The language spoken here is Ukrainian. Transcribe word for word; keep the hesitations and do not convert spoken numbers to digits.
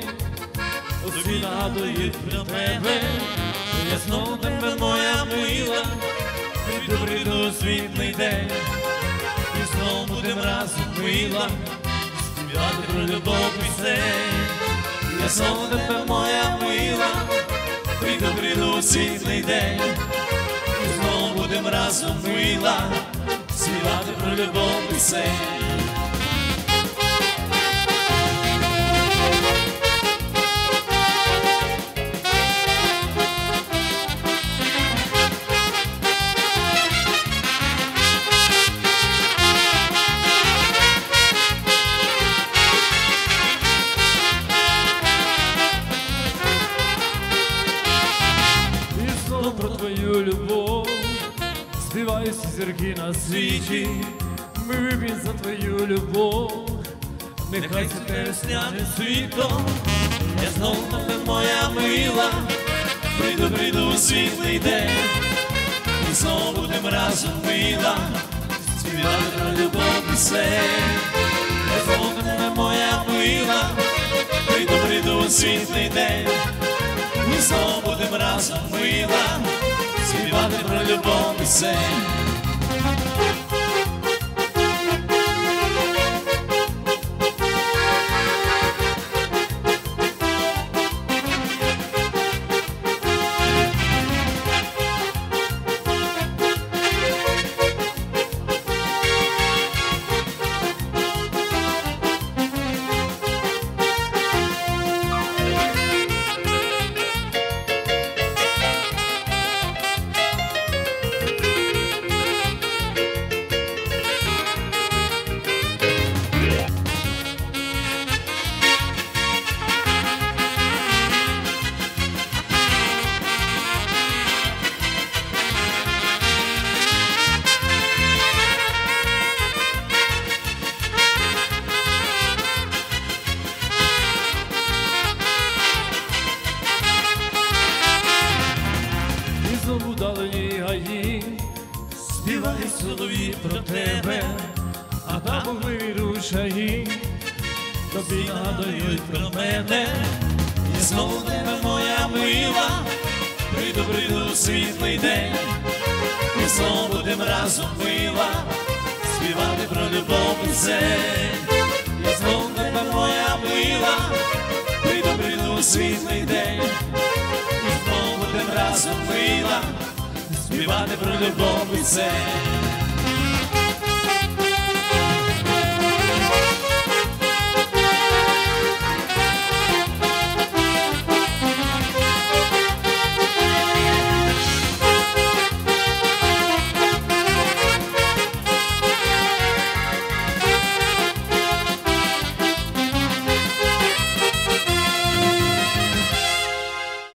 згадують про тебе, я знов тебе, моя мила, прийду, прийду світлий день, і знов будем разом, мила, співати про любов пісень. Я знов тебе, моя мила, прийду, прийду світлий день, і знов будем разом, мила, співати про любов пісень. Про твою любов співають всі зірки на світі. Ми вип'ємо за твою любов, нехай світе весняне світло. Я знов тебе, моя мила, прийду, прийду світлий день, і знов будем разом, мила, співати про любов пісень. Я знов тебе, моя мила, прийду, прийду світлий день, і знов будем разом, мила, співати про любов пісень. Знову далині гаї співають солов'ї про тебе, а там були рушаї, тобі нагадують про мене. І знову тебе, моя мила, прийду, прийду світлий день, і знову будем разом, мила, співати про любов пісень. І знову тебе, моя мила, прийду, прийду світлий день, і знову будем разом, мила, співати про любов пісень.